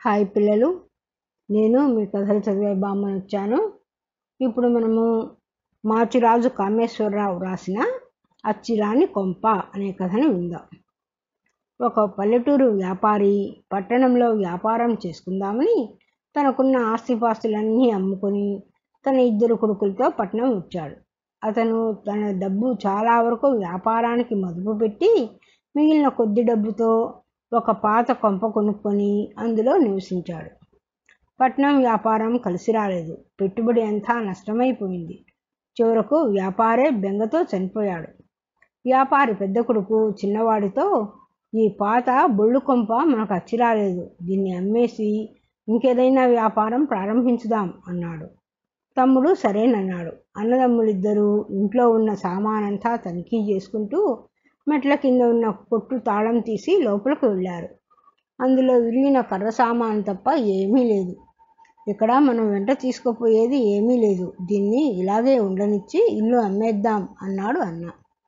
Hi పిల్లలు, నేను మీ కథలు చదివే బామ్మని వచ్చాను. ఇప్పుడు మనము మాచిరాజు కామేశ్వరరావు రాసిన అచ్చిరాని కొంప అనే కథను విందాం. ఒక పల్లెటూరు వ్యాపారి పట్టణంలో వ్యాపారం చేసుకుందామని తనకున్న ఆస్తిపాస్తులన్నీ అమ్ముకొని తన 2 కొడుకులతో పట్టణం వచ్చాడు. అతను తన డబ్బు చాలా వరకు వ్యాపారానికి మదుపు పెట్టి మిగిలిన కొద్ది డబ్బుతో ఒక పాత కొంప కొనుక్కొని అందులో నివసించాడు. పట్నం వ్యాపారం కలిసి రాలేదు. పెట్టుబడి అంతా నష్టమైపోయింది. చివరకు వ్యాపారే బెంగతో చనిపోయాడు. వ్యాపారి పెద్ద కొడుకు చిన్నవాడితో, ఈ పాత బొళ్ళు కొంప మనకు అచ్చి రాలేదు, దీన్ని అమ్మేసి ఇంకేదైనా వ్యాపారం ప్రారంభించుదాం అన్నాడు. తమ్ముడు సరేనన్నాడు. అన్నదమ్ములిద్దరూ ఇంట్లో ఉన్న సామానంతా తనిఖీ చేసుకుంటూ మెట్ల కింద ఉన్న కొట్టు తాళం తీసి లోపలికి వెళ్ళారు. అందులో విరిగిన కర్ర సామాను తప్ప ఏమీ లేదు. ఇక్కడ మనం వెంట తీసుకుపోయేది ఏమీ లేదు, దీన్ని ఇలాగే ఉండనిచ్చి ఇల్లు అమ్మేద్దాం అన్నాడు అన్న.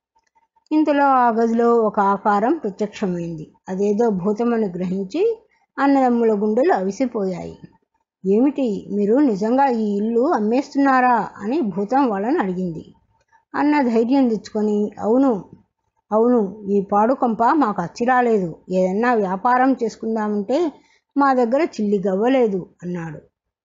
ఇంతలో ఆ గదిలో ఒక ఆకారం ప్రత్యక్షమైంది. అదేదో భూతమని గ్రహించి అన్నదమ్ముల గుండెలు అవిసిపోయాయి. ఏమిటి, మీరు నిజంగా ఈ ఇల్లు అమ్మేస్తున్నారా అని భూతం వాళ్ళని అడిగింది. అన్న ధైర్యం తెచ్చుకొని, అవును, ఈ పాడుకొంప మాకు అచ్చి రాలేదు, ఏదన్నా వ్యాపారం చేసుకుందామంటే మా దగ్గర చిల్లి గవ్వలేదు అన్నాడు.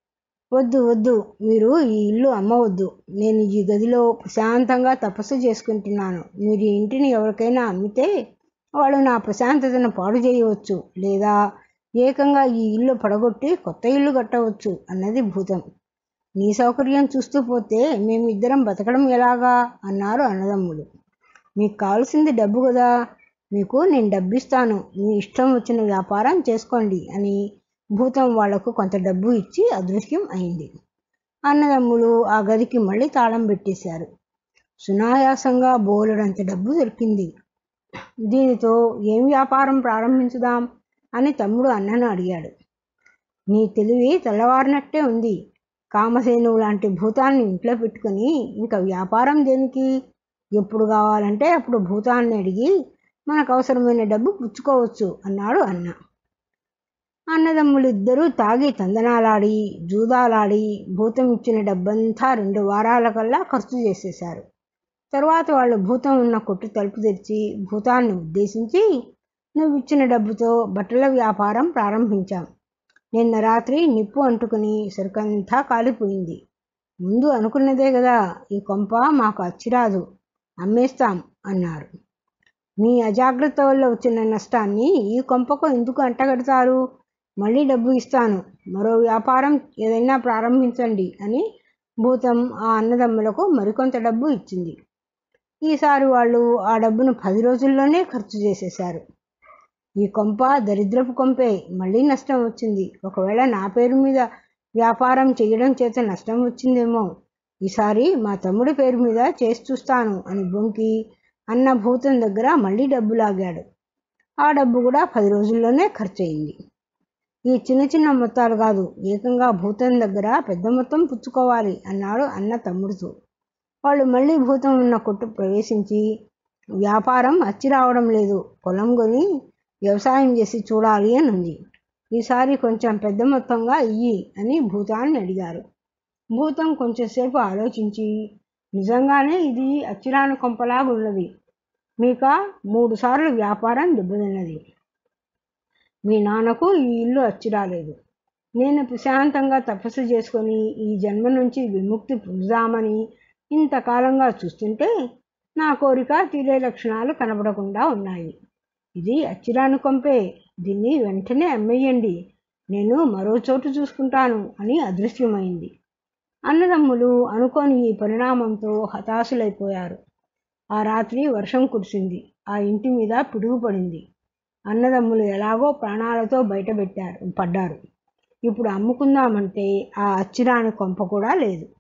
వద్దు, మీరు ఈ ఇల్లు అమ్మవద్దు. నేను ఈ గదిలో ప్రశాంతంగా తపస్సు చేసుకుంటున్నాను. మీరు ఈ ఇంటిని ఎవరికైనా అమ్మితే వాళ్ళు నా ప్రశాంతతను పాడు చేయవచ్చు, లేదా ఏకంగా ఈ ఇల్లు పడగొట్టి కొత్త ఇల్లు కట్టవచ్చు అన్నది భూతం. నీ సౌకర్యం చూస్తూ పోతే మేమిద్దరం బతకడం ఎలాగా అన్నారు అన్నదమ్ములు. మీకు కావాల్సింది డబ్బు కదా, మీకు నేను డబ్బిస్తాను, మీ ఇష్టం వచ్చిన వ్యాపారం చేసుకోండి అని భూతం వాళ్లకు కొంత డబ్బు ఇచ్చి అదృశ్యం అయింది. అన్నదమ్ములు ఆ గదికి మళ్ళీ తాళం పెట్టేశారు. సునాయాసంగా బోలెడంత డబ్బు దొరికింది. దీనితో ఏం వ్యాపారం ప్రారంభించుదాం అని తమ్ముడు అన్నను అడిగాడు. నీ తెలివి తెల్లవారినట్టే ఉంది. కామధేనువు లాంటి భూతాన్ని ఇంట్లో పెట్టుకుని ఇంకా వ్యాపారం దేనికి? ఎప్పుడు కావాలంటే అప్పుడు భూతాన్ని అడిగి మనకు అవసరమైన డబ్బు పుచ్చుకోవచ్చు అన్నాడు అన్న. అన్నదమ్ములిద్దరూ తాగి తందనాలాడి జూదాలాడి భూతం ఇచ్చిన డబ్బంతా 2 వారాలకల్లా ఖర్చు చేసేశారు. తరువాత వాళ్ళు భూతం ఉన్న కొట్టు తలుపు తెరిచి భూతాన్ని ఉద్దేశించి, నువ్వు ఇచ్చిన డబ్బుతో బట్టల వ్యాపారం ప్రారంభించాం. నిన్న రాత్రి నిప్పు అంటుకుని సరుకంతా కాలిపోయింది. ముందు అనుకున్నదే కదా, ఈ కొంప మాకు అచ్చిరాదు, అమ్మేస్తాం అన్నారు. మీ అజాగ్రత్త వల్ల వచ్చిన నష్టాన్ని ఈ కొంపకు ఎందుకు అంటగడతారు? మళ్ళీ డబ్బు ఇస్తాను, మరో వ్యాపారం ఏదైనా ప్రారంభించండి అని భూతం ఆ అన్నదమ్ములకు మరికొంత డబ్బు ఇచ్చింది. ఈసారి వాళ్ళు ఆ డబ్బును 10 రోజుల్లోనే ఖర్చు చేసేశారు. ఈ కొంప దరిద్రపు కొంపే, మళ్ళీ నష్టం వచ్చింది. ఒకవేళ నా పేరు మీద వ్యాపారం చేయడం చేత నష్టం వచ్చిందేమో, ఈసారి మా తమ్ముడి పేరు మీద చేసి చూస్తాను అని బొంకి అన్న భూతం దగ్గర మళ్ళీ డబ్బు లాగాడు. ఆ డబ్బు కూడా 10 రోజుల్లోనే ఖర్చు అయింది. ఈ చిన్న మొత్తాలు కాదు, ఏకంగా భూతం దగ్గర పెద్ద మొత్తం పుచ్చుకోవాలి అన్నాడు అన్న తమ్ముడితో. వాళ్ళు మళ్ళీ భూతం ఉన్న కొట్టు ప్రవేశించి, వ్యాపారం అచ్చి రావడం లేదు, పొలం కొని వ్యవసాయం చేసి చూడాలి అని ఉంది. ఈసారి కొంచెం పెద్ద మొత్తంగా ఇయ్యి అని భూతాన్ని అడిగారు. భూతం కొంచెంసేపు ఆలోచించి, నిజంగానే ఇది అచ్చిరాని కొంపలాగా ఉన్నది. మీక 3 సార్లు వ్యాపారం దెబ్బతిన్నది. మీ నాన్నకు ఈ ఇల్లు అచ్చి రాలేదు. నేను ప్రశాంతంగా తపస్సు చేసుకొని ఈ జన్మ నుంచి విముక్తి పొందుదామని ఇంతకాలంగా చూస్తుంటే నా కోరిక తీరే లక్షణాలు కనబడకుండా ఉన్నాయి. ఇది అచ్చిరాని కొంపే, దీన్ని వెంటనే అమ్మేయండి, నేను మరో చోటు చూసుకుంటాను అని అదృశ్యమైంది. అన్నదమ్ములు అనుకోని ఈ పరిణామంతో హతాశులైపోయారు. ఆ రాత్రి వర్షం కురిసింది. ఆ ఇంటి మీద పిడుగు పడింది. అన్నదమ్ములు ఎలాగో ప్రాణాలతో పడ్డారు. ఇప్పుడు అమ్ముకుందామంటే ఆ అచ్చిరాని కొంప కూడా లేదు.